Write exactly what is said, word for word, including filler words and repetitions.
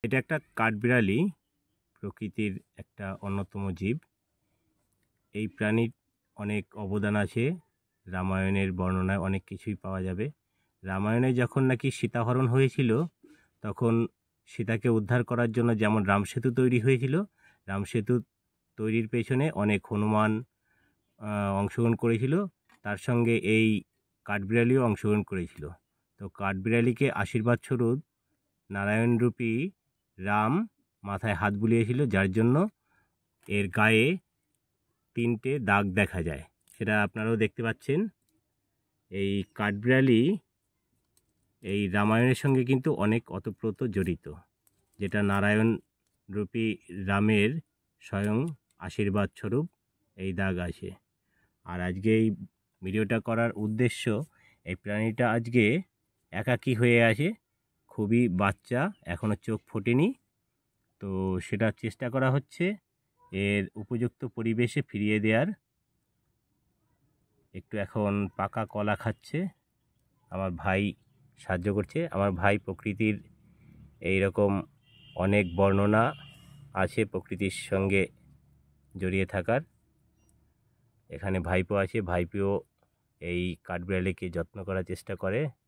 এটা একটা কাঠবিড়ালি, প্রকৃতির একটা অন্যতম জীব। এই প্রাণীর অনেক অবদান আছে, রামায়ণের বর্ণনায় অনেক কিছুই পাওয়া যাবে। রামায়ণে যখন নাকি সীতাহরণ হয়েছিল, তখন সীতাকে উদ্ধার করার জন্য যেমন রামসেতু তৈরি হয়েছিল, রামসেতু তৈরির পেছনে অনেক হনুমান অংশগ্রহণ করেছিল, তার সঙ্গে এই কাঠবিড়ালিও অংশগ্রহণ করেছিল। তো কাঠবিড়ালিকে আশীর্বাদ স্বরূপ নারায়ণরূপী রাম মাথায় হাত বুলিয়েছিল, যার জন্য এর গায়ে তিনটে দাগ দেখা যায়, সেটা আপনারাও দেখতে পাচ্ছেন। এই কাঠবিড়ালি এই রামায়ণের সঙ্গে কিন্তু অনেক ওতপ্রোত জড়িত, যেটা নারায়ণ রূপী রামের স্বয়ং আশীর্বাদ স্বরূপ এই দাগ আছে। আর আজকে এই ভিডিওটা করার উদ্দেশ্য, এই প্রাণীটা আজকে একাকী হয়ে আছে, খুবই বাচ্চা, এখনও চোখ ফোটেনি। তো সেটা চেষ্টা করা হচ্ছে এর উপযুক্ত পরিবেশে ফিরিয়ে দেওয়ার। একটু এখন পাকা কলা খাচ্ছে, আমার ভাই সাহায্য করছে। আমার ভাই প্রকৃতির এই রকম অনেক বর্ণনা আছে প্রকৃতির সঙ্গে জড়িয়ে থাকার। এখানে ভাইপো আছে, ভাইপো এই কাঠবিড়ালিকে যত্ন করার চেষ্টা করে।